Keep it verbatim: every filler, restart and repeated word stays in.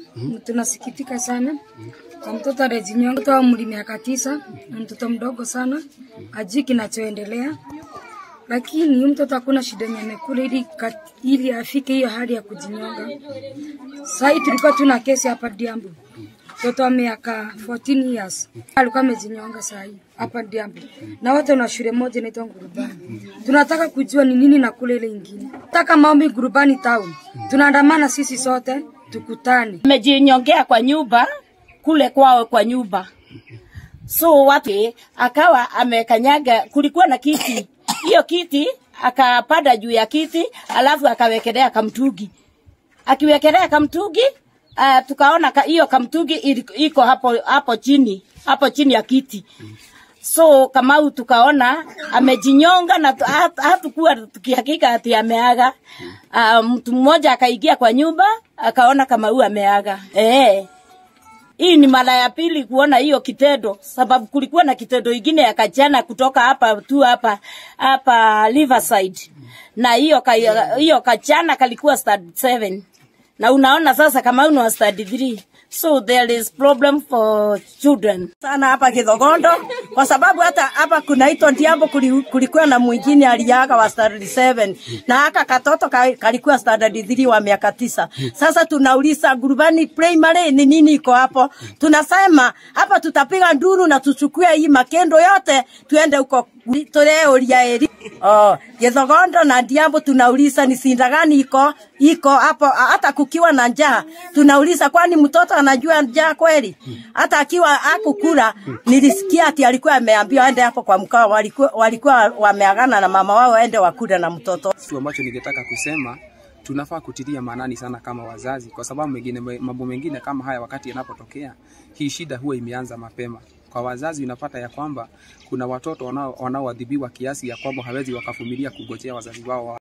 mm. tunasikitika sana. Kwa mtoto aliyejinyonga, mtoto wa umri miaka tisa, mtoto mdogo sana, ajui kinachoendelea. Lakini mtoto hakuna shida nyane kule ili ili afike hiyo hali ya kujinyonga. Sasa tulikuwa tuna kesi hapa Diambu. Mtoto wa miaka fourteen years alikuwa amejinyonga sasa hapa Diambu. Na wote na shule moja inaitwa Ngurubani. Tunataka kujua ni nini na kule ile nyingine. Nataka maombi Ngurubani town. Tunaandamana sisi sote tukutane. Amejinyongea kwa nyumba kule kwao kwa nyumba. So watu akawa amekanyaga, kulikuwa na kiti. Hiyo kiti akapada juu ya kiti, alafu akawekelea kamtugi. Akiwekelea kamtugi, uh, tukaona hiyo ka, kamtugi iko hapo hapo chini, hapo chini ya kiti. So Kamau tukaona amejinyonga na hatukuwa tukihakika ati ameaga. Uh, mtu mmoja akaingia kwa nyumba, akaona Kamau ameaga. Eh. Hii ni mara ya pili kuona hiyo kitendo, sababu kulikuwa na kitendo ingine ya kajana kutoka hapa tu hapa hapa Riverside. Na hiyo hiyo kajana kalikuwa standard seven. Na unaona sasa kama una standard three. So there is problem for children. Sana hapa Githogondo kwa sababu hata hapa kunaitwa Diambu kulikuwa na mwingine aliaga wa standard seven na haka katoto kalikuwa standard three wa miaka tisa. Sasa tunauliza Ngurubani primary ni nini iko hapo? Tunasema hapa tutapiga nduru na tuchukue hii makendo yote tuende huko Toreo Liaeri. Oh, Githogondo na Diambu tunauliza ni sinda gani iko iko hapo, hata kukiwa na njaa tunauliza kwani mtoto anajua njaa kweli? Hata akiwa akukula nilisikia ati alikuwa ameambiwa aende hapo kwa mkao, walikuwa walikuwa wameagana na mama wao aende wakule na mtoto. Kitu ambacho ningetaka kusema, tunafaa kutilia maanani sana kama wazazi, kwa sababu mengine mambo mengine kama haya wakati yanapotokea, hii shida huwa imeanza mapema. Kwa wazazi unapata ya kwamba kuna watoto wanao wanaoadhibiwa kiasi ya kwamba hawezi wakavumilia kungojea wazazi wao.